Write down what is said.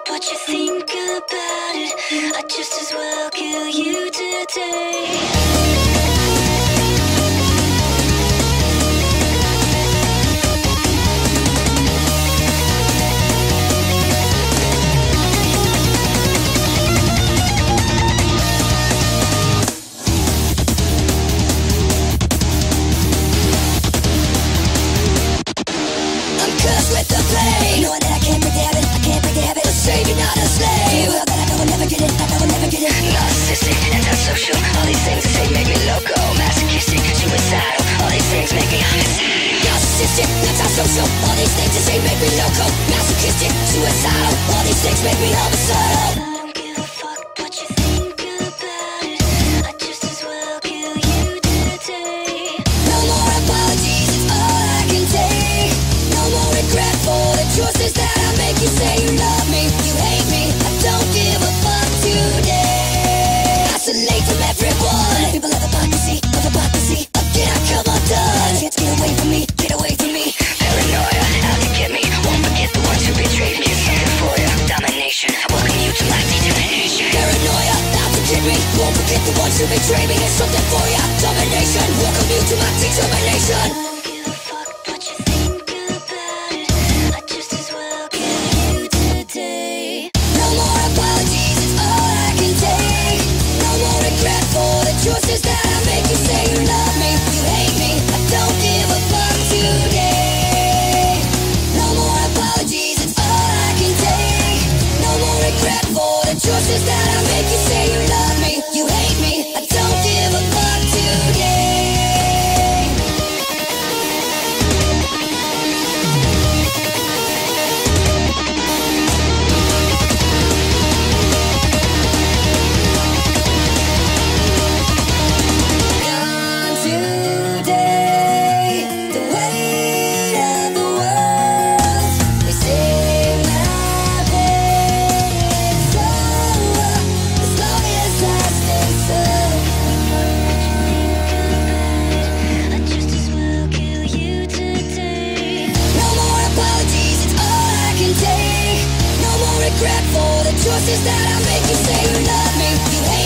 what you think about it. I'd just as well kill you today. With the pain, knowing that I can't break the habit, I can't break the habit of saving, not a slave. Well, that I know I'll never get it, I know I'll never get it. Narcissistic, antisocial, all these things that say make me loco. Masochistic, suicidal, all these things make me homicidal. Narcissistic, antisocial, all these things that say make me loco. Masochistic, suicidal, all these things make me homicidal. I don't give a fuck what you think about it. I'd just as well kill you today. No more apologies, it's all I can take. No more regret for the choices that I make. You say you love me, you hate me, I don't give a fuck today. Isolate from everyone. People have hypocrisy, again I come undone. Can't get away from me, get away from me. Paranoia, out to get me, won't forget the ones who betrayed me. Something for ya, domination, I welcome you to my determination. Paranoia, out to get me, won't forget the ones who betrayed me. It's something for ya, domination, welcome you to my determination. Choices that I make, you say you love me, you hate me, I don't give a fuck today. No more apologies, it's all I can take. No more regret for the choices that I make. You say you love me, you hate me, I don't give a fuck today. Choices that I make, you say you love me, you hate